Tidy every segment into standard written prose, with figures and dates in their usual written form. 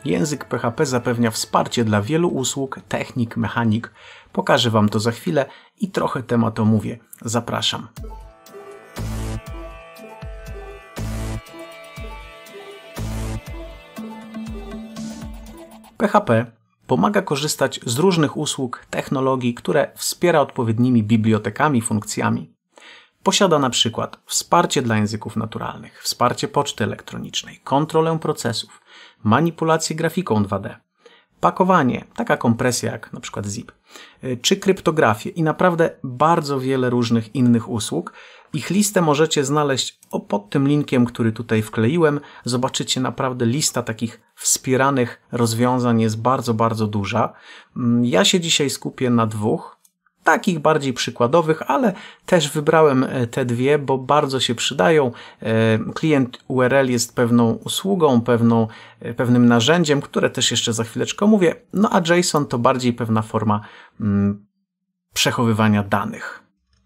Język PHP zapewnia wsparcie dla wielu usług, technik, mechanik. Pokażę Wam to za chwilę i trochę temat omówię. Zapraszam. PHP pomaga korzystać z różnych usług, technologii, które wspiera odpowiednimi bibliotekami, funkcjami. Posiada na przykład wsparcie dla języków naturalnych, wsparcie poczty elektronicznej, kontrolę procesów, manipulację grafiką 2D, pakowanie, taka kompresja jak na przykład zip, czy kryptografię i naprawdę bardzo wiele różnych innych usług. Ich listę możecie znaleźć pod tym linkiem, który tutaj wkleiłem. Zobaczycie, naprawdę lista takich wspieranych rozwiązań jest bardzo, bardzo duża. Ja się dzisiaj skupię na dwóch, takich bardziej przykładowych, ale też wybrałem te dwie, bo bardzo się przydają. Klient URL jest pewną usługą, pewnym narzędziem, które też jeszcze za chwileczkę mówię. No a JSON to bardziej pewna forma przechowywania danych.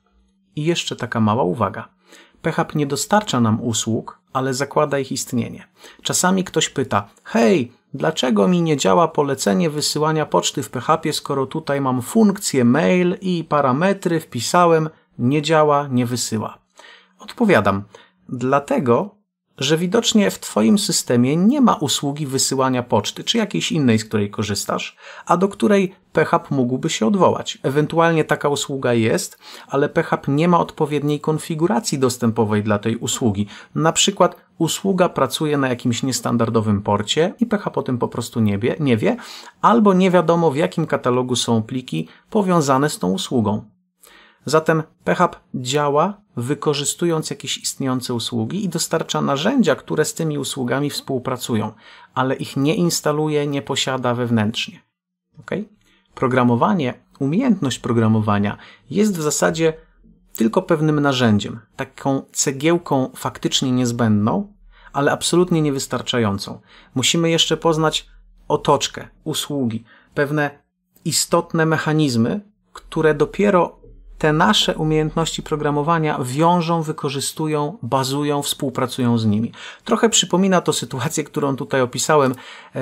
I jeszcze taka mała uwaga. PHP nie dostarcza nam usług, ale zakłada ich istnienie. Czasami ktoś pyta: hej, dlaczego mi nie działa polecenie wysyłania poczty w PHP, skoro tutaj mam funkcję mail i parametry wpisałem, nie działa, nie wysyła. Odpowiadam: dlatego, że widocznie w Twoim systemie nie ma usługi wysyłania poczty, czy jakiejś innej, z której korzystasz, a do której PHP mógłby się odwołać. Ewentualnie taka usługa jest, ale PHP nie ma odpowiedniej konfiguracji dostępowej dla tej usługi. Na przykład usługa pracuje na jakimś niestandardowym porcie i PHP o tym po prostu nie wie, albo nie wiadomo, w jakim katalogu są pliki powiązane z tą usługą. Zatem PHP działa, wykorzystując jakieś istniejące usługi i dostarcza narzędzia, które z tymi usługami współpracują, ale ich nie instaluje, nie posiada wewnętrznie. Okay? Programowanie, umiejętność programowania jest w zasadzie tylko pewnym narzędziem, taką cegiełką faktycznie niezbędną, ale absolutnie niewystarczającą. Musimy jeszcze poznać otoczkę, usługi, pewne istotne mechanizmy, które dopiero te nasze umiejętności programowania wiążą, wykorzystują, bazują, współpracują z nimi. Trochę przypomina to sytuację, którą tutaj opisałem,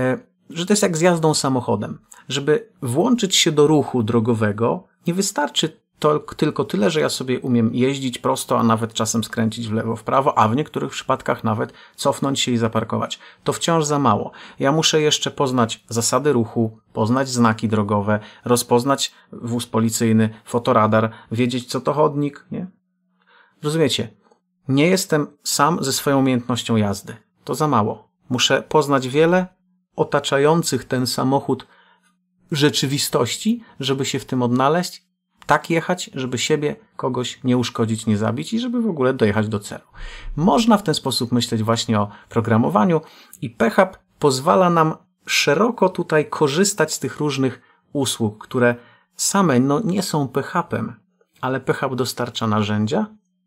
że to jest jak z jazdą samochodem. Żeby włączyć się do ruchu drogowego, nie wystarczy tylko tyle, że ja sobie umiem jeździć prosto, a nawet czasem skręcić w lewo, w prawo, a w niektórych przypadkach nawet cofnąć się i zaparkować. To wciąż za mało. Ja muszę jeszcze poznać zasady ruchu, poznać znaki drogowe, rozpoznać wóz policyjny, fotoradar, wiedzieć, co to chodnik, nie? Rozumiecie? Nie jestem sam ze swoją umiejętnością jazdy. To za mało. Muszę poznać wiele otaczających ten samochód rzeczywistości, żeby się w tym odnaleźć, tak jechać, żeby siebie, kogoś nie uszkodzić, nie zabić i żeby w ogóle dojechać do celu. Można w ten sposób myśleć właśnie o programowaniu i PHP pozwala nam szeroko tutaj korzystać z tych różnych usług, które same nie są PHP-em, ale PHP dostarcza narzędzia,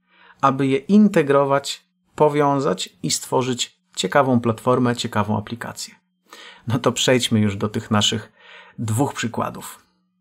aby je integrować, powiązać i stworzyć ciekawą platformę, ciekawą aplikację. No to przejdźmy już do tych naszych dwóch przykładów.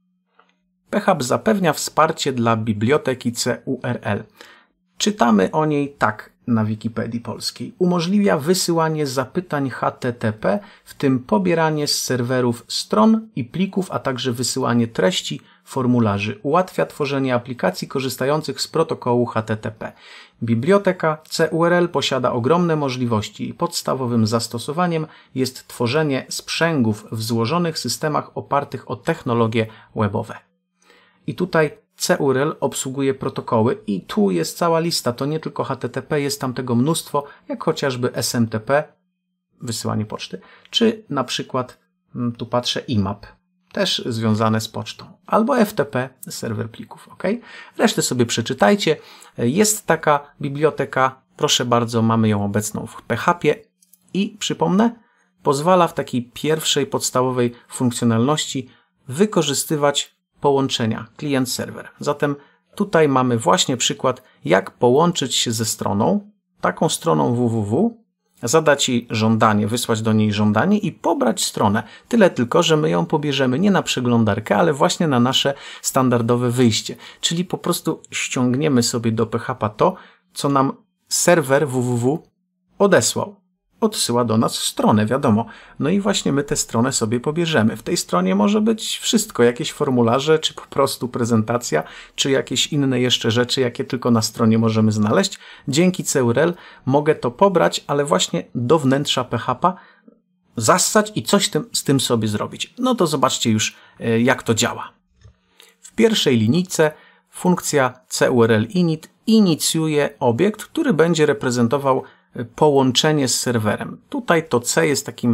PHP zapewnia wsparcie dla biblioteki CURL. Czytamy o niej tak na Wikipedii polskiej. Umożliwia wysyłanie zapytań HTTP, w tym pobieranie z serwerów stron i plików, a także wysyłanie treści, formularzy. Ułatwia tworzenie aplikacji korzystających z protokołu HTTP. Biblioteka CURL posiada ogromne możliwości i podstawowym zastosowaniem jest tworzenie sprzęgów w złożonych systemach opartych o technologie webowe. I tutaj CURL obsługuje protokoły i tu jest cała lista, to nie tylko HTTP, jest tam tego mnóstwo, jak chociażby SMTP, wysyłanie poczty, czy na przykład, tu patrzę, IMAP, też związane z pocztą, albo FTP, serwer plików, ok? Resztę sobie przeczytajcie. Jest taka biblioteka, proszę bardzo, mamy ją obecną w PHP i przypomnę, pozwala w takiej pierwszej podstawowej funkcjonalności wykorzystywać połączenia klient-serwer. Zatem tutaj mamy właśnie przykład, jak połączyć się ze stroną, taką stroną www, zadać jej żądanie, wysłać do niej żądanie i pobrać stronę. Tyle tylko, że my ją pobierzemy nie na przeglądarkę, ale właśnie na nasze standardowe wyjście. Czyli po prostu ściągniemy sobie do PHP to, co nam serwer www odesłał. odsyła do nas stronę, wiadomo. No i właśnie my tę stronę sobie pobierzemy. W tej stronie może być wszystko, jakieś formularze, czy po prostu prezentacja, czy jakieś inne jeszcze rzeczy, jakie tylko na stronie możemy znaleźć. Dzięki CURL mogę to pobrać, ale właśnie do wnętrza PHP zassać i coś z tym sobie zrobić. No to zobaczcie już, jak to działa. W pierwszej linijce funkcja CURL init inicjuje obiekt, który będzie reprezentował połączenie z serwerem. Tutaj to C jest takim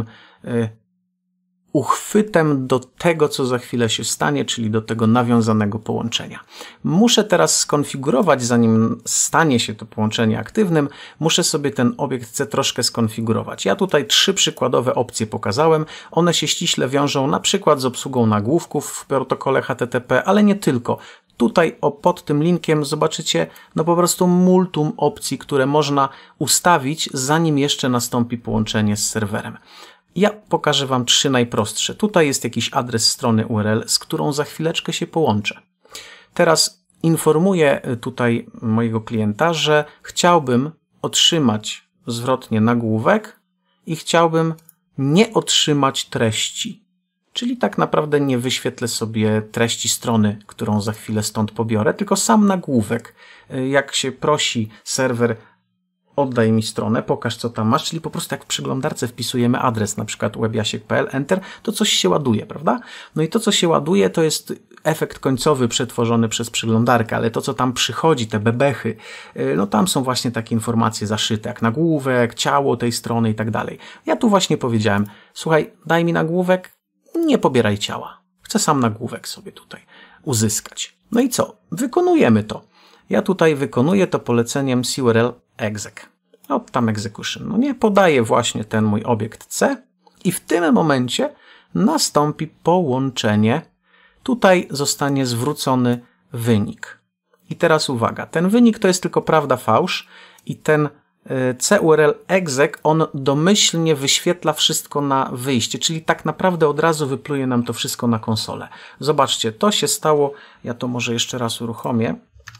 uchwytem do tego, co za chwilę się stanie, czyli do tego nawiązanego połączenia. Muszę teraz skonfigurować, zanim stanie się to połączenie aktywnym, muszę sobie ten obiekt C troszkę skonfigurować. Ja tutaj 3 przykładowe opcje pokazałem. One się ściśle wiążą na przykład z obsługą nagłówków w protokole HTTP, ale nie tylko. Tutaj pod tym linkiem zobaczycie no po prostu multum opcji, które można ustawić, zanim jeszcze nastąpi połączenie z serwerem. Ja pokażę Wam 3 najprostsze. Tutaj jest jakiś adres strony URL, z którą za chwileczkę się połączę. Teraz informuję tutaj mojego klienta, że chciałbym otrzymać zwrotnie nagłówek i chciałbym nie otrzymać treści. Czyli tak naprawdę nie wyświetlę sobie treści strony, którą za chwilę stąd pobiorę, tylko sam nagłówek. Jak się prosi serwer, oddaj mi stronę, pokaż co tam masz, czyli po prostu jak w przeglądarce wpisujemy adres, na przykład webjasiek.pl, enter, to coś się ładuje, prawda? No i to, co się ładuje, to jest efekt końcowy przetworzony przez przeglądarkę, ale to, co tam przychodzi, te bebechy, no tam są właśnie takie informacje zaszyte, jak nagłówek, ciało tej strony i tak dalej. Ja tu właśnie powiedziałem, słuchaj, daj mi nagłówek, nie pobieraj ciała. Chcę sam nagłówek sobie tutaj uzyskać. No i co? Wykonujemy to. Ja tutaj wykonuję to poleceniem CURL exec. No tam execution. No nie, podaję właśnie ten mój obiekt C i w tym momencie nastąpi połączenie. Tutaj zostanie zwrócony wynik. I teraz uwaga, ten wynik to jest tylko prawda fałsz i ten CURL exec, on domyślnie wyświetla wszystko na wyjście, czyli tak naprawdę od razu wypluje nam to wszystko na konsolę. Zobaczcie, to się stało, ja to może jeszcze raz uruchomię.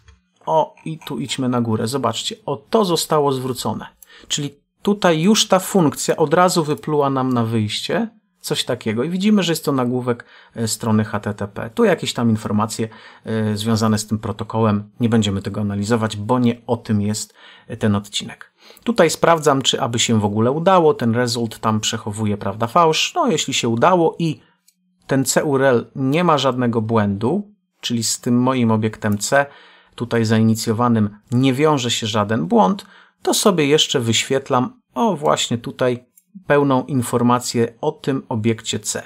O, i tu idźmy na górę, zobaczcie, o to zostało zwrócone. Czyli tutaj już ta funkcja od razu wypluła nam na wyjście, coś takiego i widzimy, że jest to nagłówek strony HTTP. Tu jakieś tam informacje związane z tym protokołem, nie będziemy tego analizować, bo nie o tym jest ten odcinek. Tutaj sprawdzam, czy aby się w ogóle udało, ten result tam przechowuje prawda fałsz. No jeśli się udało i ten CURL nie ma żadnego błędu, czyli z tym moim obiektem C, tutaj zainicjowanym nie wiąże się żaden błąd, to sobie jeszcze wyświetlam, o właśnie tutaj, pełną informację o tym obiekcie C.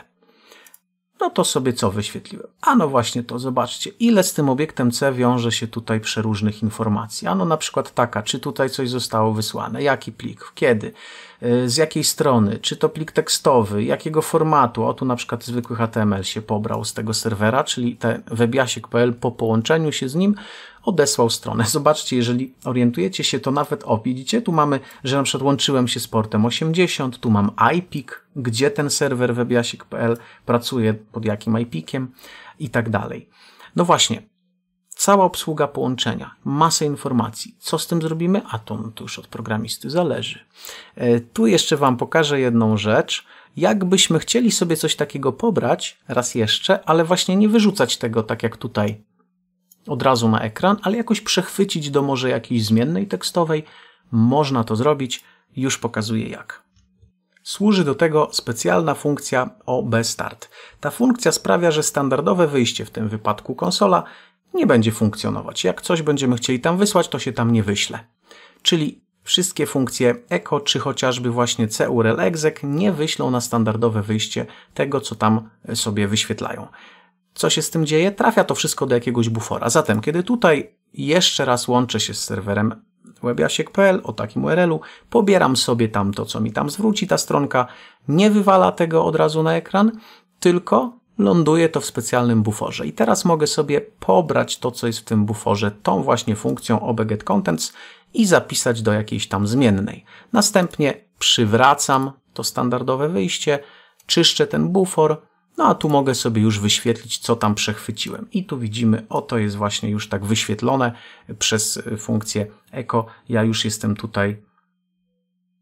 No to sobie co wyświetliłem? A no właśnie to, zobaczcie, ile z tym obiektem C wiąże się tutaj przeróżnych informacji. Ano na przykład taka, czy tutaj coś zostało wysłane, jaki plik, kiedy, z jakiej strony, czy to plik tekstowy, jakiego formatu. O tu na przykład zwykły HTML się pobrał z tego serwera, czyli ten webjasiek.pl po połączeniu się z nim odesłał stronę. Zobaczcie, jeżeli orientujecie się, to nawet widzicie, tu mamy, że na przykład łączyłem się z portem 80, tu mam iPik, gdzie ten serwer webjasiek.pl pracuje, pod jakim iPikiem i tak dalej. No właśnie, cała obsługa połączenia, masę informacji. Co z tym zrobimy? A to już od programisty zależy. Tu jeszcze Wam pokażę jedną rzecz. Jakbyśmy chcieli sobie coś takiego pobrać, raz jeszcze, ale właśnie nie wyrzucać tego tak jak tutaj od razu na ekran, ale jakoś przechwycić do może jakiejś zmiennej tekstowej, można to zrobić. Już pokazuję jak. Służy do tego specjalna funkcja OBStart. Ta funkcja sprawia, że standardowe wyjście, w tym wypadku konsola, nie będzie funkcjonować. Jak coś będziemy chcieli tam wysłać, to się tam nie wyśle. Czyli wszystkie funkcje echo, czy chociażby właśnie CURL exec nie wyślą na standardowe wyjście tego, co tam sobie wyświetlają. Co się z tym dzieje? Trafia to wszystko do jakiegoś bufora. Zatem, kiedy tutaj jeszcze raz łączę się z serwerem webjasiek.pl o takim URL-u, pobieram sobie tam to, co mi tam zwróci ta stronka, nie wywala tego od razu na ekran, tylko ląduje to w specjalnym buforze. I teraz mogę sobie pobrać to, co jest w tym buforze, tą właśnie funkcją obgetContents i zapisać do jakiejś tam zmiennej. Następnie przywracam to standardowe wyjście, czyszczę ten bufor, no a tu mogę sobie już wyświetlić, co tam przechwyciłem. I tu widzimy, oto jest właśnie już tak wyświetlone przez funkcję echo. Ja już jestem tutaj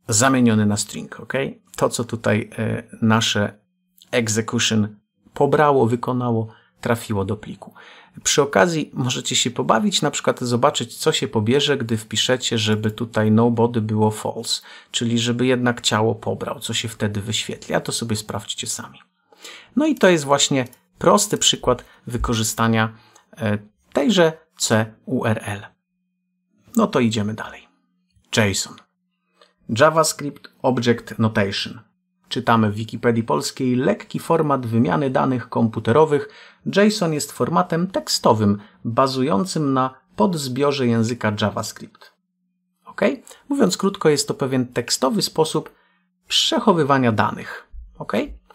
zamieniony na string, ok? To, co tutaj nasze execution pobrało, wykonało, trafiło do pliku. Przy okazji możecie się pobawić, na przykład zobaczyć, co się pobierze, gdy wpiszecie, żeby tutaj nobody było false, czyli żeby jednak ciało pobrał, co się wtedy wyświetli, a to sobie sprawdźcie sami. No i to jest właśnie prosty przykład wykorzystania tejże CURL. No to idziemy dalej. JSON. JavaScript Object Notation. Czytamy w Wikipedii Polskiej: lekki format wymiany danych komputerowych. JSON jest formatem tekstowym bazującym na podzbiorze języka JavaScript. Ok? Mówiąc krótko, jest to pewien tekstowy sposób przechowywania danych. Ok?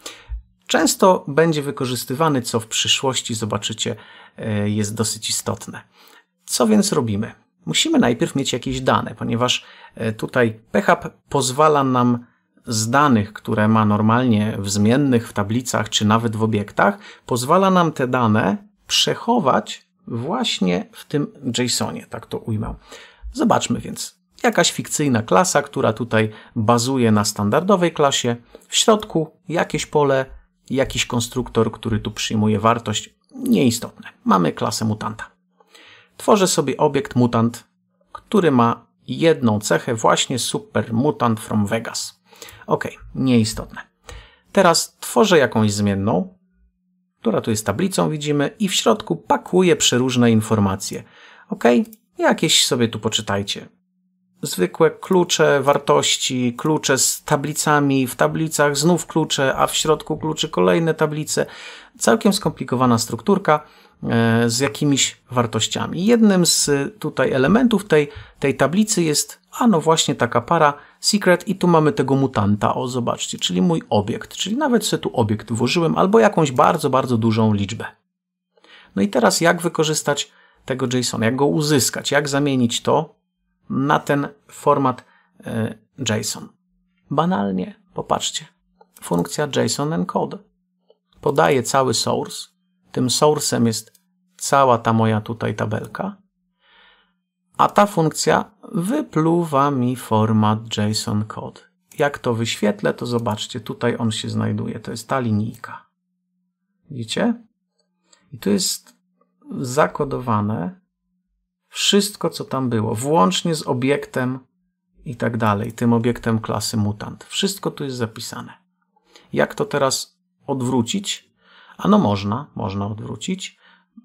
Często będzie wykorzystywany, co w przyszłości zobaczycie, jest dosyć istotne. Co więc robimy? Musimy najpierw mieć jakieś dane, ponieważ tutaj PHP pozwala nam z danych, które ma normalnie w zmiennych, w tablicach czy nawet w obiektach, pozwala nam te dane przechować właśnie w tym JSONie, tak to ujmę. Zobaczmy więc. Jakaś fikcyjna klasa, która tutaj bazuje na standardowej klasie. W środku jakieś pole, jakiś konstruktor, który tu przyjmuje wartość. Nieistotne. Mamy klasę mutanta. Tworzę sobie obiekt mutant, który ma jedną cechę, właśnie super mutant from Vegas. Ok, nieistotne. Teraz tworzę jakąś zmienną, która tu jest tablicą, widzimy, i w środku pakuję przeróżne informacje. Ok, jakieś sobie tu poczytajcie. Zwykłe klucze, wartości, klucze z tablicami, w tablicach znów klucze, a w środku kluczy kolejne tablice. Całkiem skomplikowana strukturka z jakimiś wartościami. Jednym z tutaj elementów tej tablicy jest, no właśnie taka para secret i tu mamy tego mutanta, o zobaczcie, czyli mój obiekt, czyli nawet sobie tu obiekt włożyłem albo jakąś bardzo, bardzo dużą liczbę. No i teraz jak wykorzystać tego JSON, jak go uzyskać, jak zamienić to na ten format JSON. Banalnie, popatrzcie, funkcja JSON encode podaje cały source, tym source'em jest cała ta moja tutaj tabelka, a ta funkcja wypluwa mi format JSON code. Jak to wyświetlę, to zobaczcie, tutaj on się znajduje, to jest ta linijka. Widzicie? I tu jest zakodowane wszystko, co tam było, włącznie z obiektem i tak dalej, tym obiektem klasy mutant. Wszystko tu jest zapisane. Jak to teraz odwrócić? Ano można odwrócić.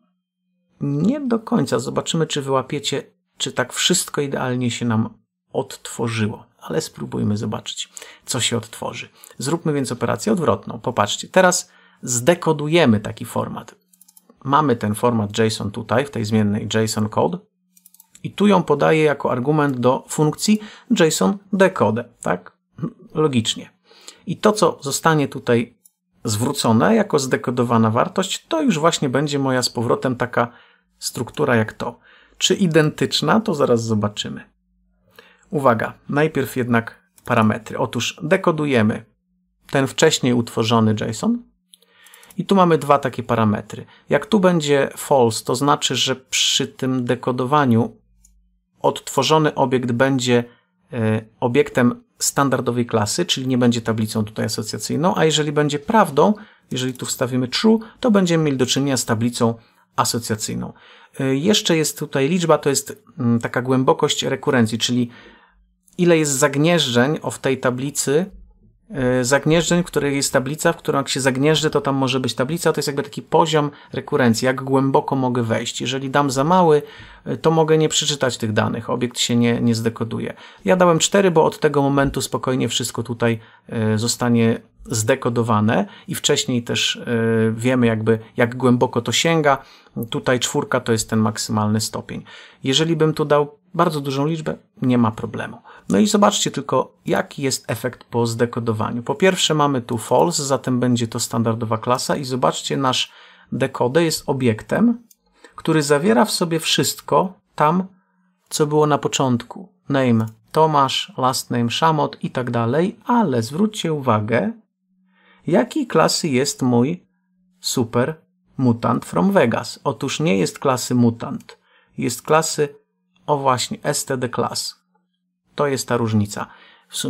Nie do końca. Zobaczymy, czy wyłapiecie, czy tak wszystko idealnie się nam odtworzyło. Ale spróbujmy zobaczyć, co się odtworzy. Zróbmy więc operację odwrotną. Popatrzcie, teraz zdekodujemy taki format. Mamy ten format JSON tutaj, w tej zmiennej JSON code i tu ją podaję jako argument do funkcji JSON decode, tak? Logicznie. I to, co zostanie tutaj zwrócone jako zdekodowana wartość, to już właśnie będzie moja z powrotem taka struktura jak to. Czy identyczna? To zaraz zobaczymy. Uwaga, najpierw jednak parametry. Otóż dekodujemy ten wcześniej utworzony JSON i tu mamy dwa takie parametry. Jak tu będzie false, to znaczy, że przy tym dekodowaniu odtworzony obiekt będzie obiektem standardowej klasy, czyli nie będzie tablicą tutaj asocjacyjną, a jeżeli będzie prawdą, jeżeli tu wstawimy true, to będziemy mieli do czynienia z tablicą asocjacyjną. Jeszcze jest tutaj liczba, to jest taka głębokość rekurencji, czyli ile jest zagnieżdżeń w tej tablicy, zagnieżdżeń, w której jest tablica, w którą jak się zagnieżdżę, to tam może być tablica, to jest jakby taki poziom rekurencji, jak głęboko mogę wejść. Jeżeli dam za mały, to mogę nie przeczytać tych danych, obiekt się nie zdekoduje. Ja dałem 4, bo od tego momentu spokojnie wszystko tutaj zostanie zdekodowane i wcześniej też wiemy jak głęboko to sięga. Tutaj 4 to jest ten maksymalny stopień. Jeżeli bym tu dał bardzo dużą liczbę, nie ma problemu. No i zobaczcie tylko, jaki jest efekt po zdekodowaniu. Po pierwsze mamy tu false, zatem będzie to standardowa klasa i zobaczcie, nasz decode jest obiektem, który zawiera w sobie wszystko tam, co było na początku. Name Tomasz, last name Szamot i tak dalej, ale zwróćcie uwagę, jakiej klasy jest mój super mutant from Vegas. Otóż nie jest klasy mutant, jest klasy, o właśnie, std class. To jest ta różnica. W sumie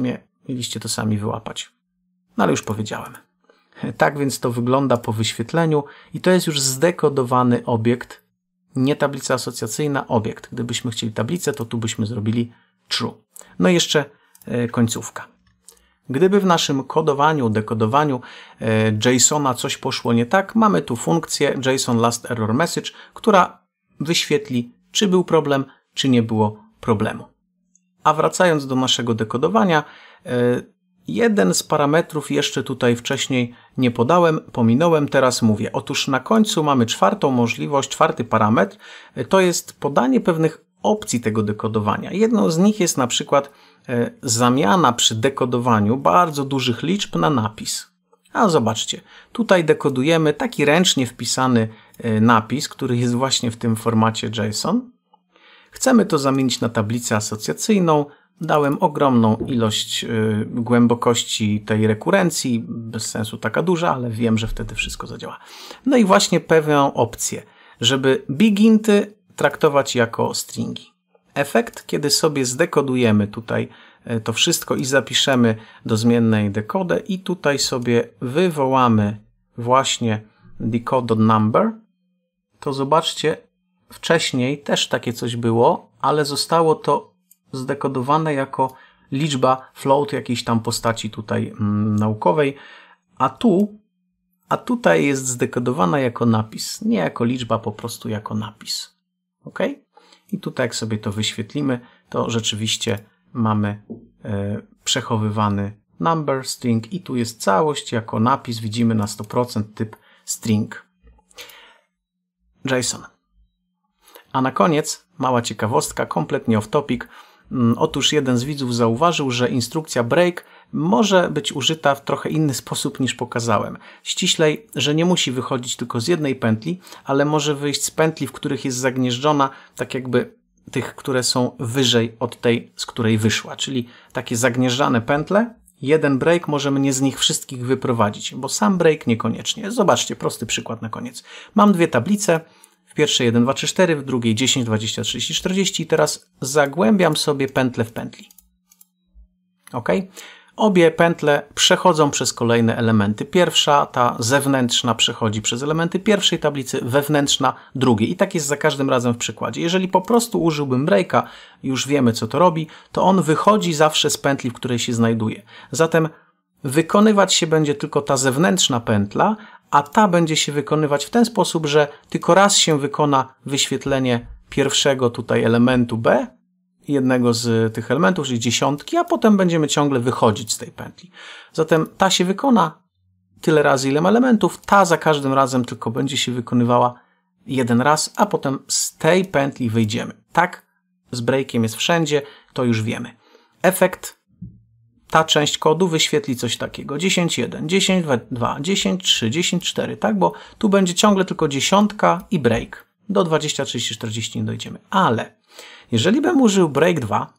Mieliście to sami wyłapać. No ale już powiedziałem. Tak więc to wygląda po wyświetleniu i to jest już zdekodowany obiekt, nie tablica asocjacyjna, obiekt. Gdybyśmy chcieli tablicę, to tu byśmy zrobili true. No i jeszcze końcówka. Gdyby w naszym kodowaniu, dekodowaniu JSON-a coś poszło nie tak, mamy tu funkcję JSON Last Error Message, która wyświetli, czy był problem, czy nie było problemu. A wracając do naszego dekodowania, jeden z parametrów jeszcze tutaj wcześniej nie podałem, pominąłem, teraz mówię. Otóż na końcu mamy czwartą możliwość, czwarty parametr, to jest podanie pewnych opcji tego dekodowania. Jedną z nich jest na przykład zamiana przy dekodowaniu bardzo dużych liczb na napis. A zobaczcie, tutaj dekodujemy taki ręcznie wpisany napis, który jest właśnie w tym formacie JSON. Chcemy to zamienić na tablicę asocjacyjną. Dałem ogromną ilość głębokości tej rekurencji, bez sensu taka duża, ale wiem, że wtedy wszystko zadziała. No i właśnie pewną opcję, żeby biginty traktować jako stringi. Efekt, kiedy sobie zdekodujemy tutaj to wszystko i zapiszemy do zmiennej decodę i tutaj sobie wywołamy właśnie decode.number, to zobaczcie, wcześniej też takie coś było, ale zostało to zdekodowane jako liczba float jakiejś tam postaci tutaj naukowej, a tutaj jest zdekodowana jako napis, nie jako liczba, po prostu jako napis. OK? I tutaj jak sobie to wyświetlimy, to rzeczywiście mamy przechowywany number string i tu jest całość jako napis, widzimy na 100% typ string. JSON. A na koniec mała ciekawostka, kompletnie off topic. Otóż jeden z widzów zauważył, że instrukcja break może być użyta w trochę inny sposób niż pokazałem. Ściślej, że nie musi wychodzić tylko z jednej pętli, ale może wyjść z pętli, w których jest zagnieżdżona, tak jakby tych, które są wyżej od tej, z której wyszła. Czyli takie zagnieżdżane pętle, jeden break może mnie z nich wszystkich wyprowadzić, bo sam break niekoniecznie. Zobaczcie, prosty przykład na koniec. Mam dwie tablice, w pierwszej 1, 2, 3, 4, w drugiej 10, 20, 30, 40 i teraz zagłębiam sobie pętlę w pętli. OK? Obie pętle przechodzą przez kolejne elementy. Pierwsza, ta zewnętrzna, przechodzi przez elementy pierwszej tablicy, wewnętrzna drugiej. I tak jest za każdym razem w przykładzie. Jeżeli po prostu użyłbym breaka, już wiemy co to robi, to on wychodzi zawsze z pętli, w której się znajduje. Zatem wykonywać się będzie tylko ta zewnętrzna pętla, a ta będzie się wykonywać w ten sposób, że tylko raz się wykona wyświetlenie pierwszego tutaj elementu B, jednego z tych elementów, czyli dziesiątki, a potem będziemy ciągle wychodzić z tej pętli. Zatem ta się wykona tyle razy, ile ma elementów, ta za każdym razem tylko będzie się wykonywała jeden raz, a potem z tej pętli wyjdziemy. Tak, z breakiem jest wszędzie, to już wiemy. Efekt, ta część kodu wyświetli coś takiego. 10.1, 10.2, 10.3, 10.4, tak? Bo tu będzie ciągle tylko dziesiątka i break. Do 20, 30, 40 nie dojdziemy. Ale jeżeli bym użył break 2,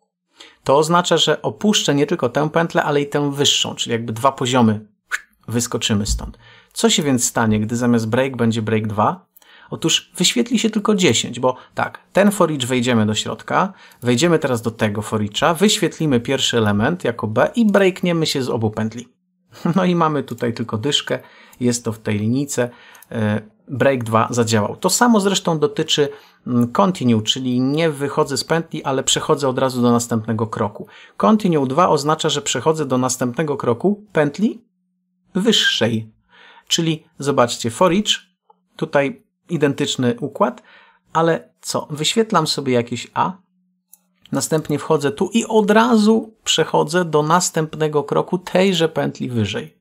to oznacza, że opuszczę nie tylko tę pętlę, ale i tę wyższą, czyli jakby dwa poziomy wyskoczymy stąd. Co się więc stanie, gdy zamiast break będzie break 2? Otóż wyświetli się tylko 10, bo tak, ten for each wejdziemy do środka, wejdziemy teraz do tego for eacha, wyświetlimy pierwszy element jako B i breakniemy się z obu pętli. No i mamy tutaj tylko dyszkę, jest to w tej linijce, break 2 zadziałał. To samo zresztą dotyczy continue, czyli nie wychodzę z pętli, ale przechodzę od razu do następnego kroku. Continue 2 oznacza, że przechodzę do następnego kroku pętli wyższej. Czyli zobaczcie, for each, tutaj identyczny układ, ale co? Wyświetlam sobie jakieś A, następnie wchodzę tu i od razu przechodzę do następnego kroku tejże pętli wyżej.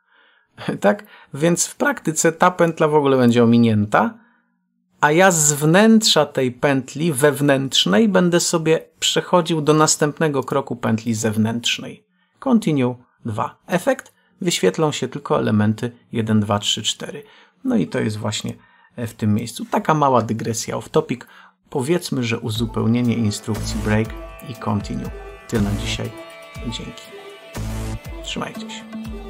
Tak? Więc w praktyce ta pętla w ogóle będzie ominięta, a ja z wnętrza tej pętli wewnętrznej będę sobie przechodził do następnego kroku pętli zewnętrznej. Continue 2. Efekt? Wyświetlą się tylko elementy 1, 2, 3, 4. No i to jest właśnie w tym miejscu. Taka mała dygresja off topic. Powiedzmy, że uzupełnienie instrukcji break i continue. Tyle na dzisiaj. Dzięki. Trzymajcie się.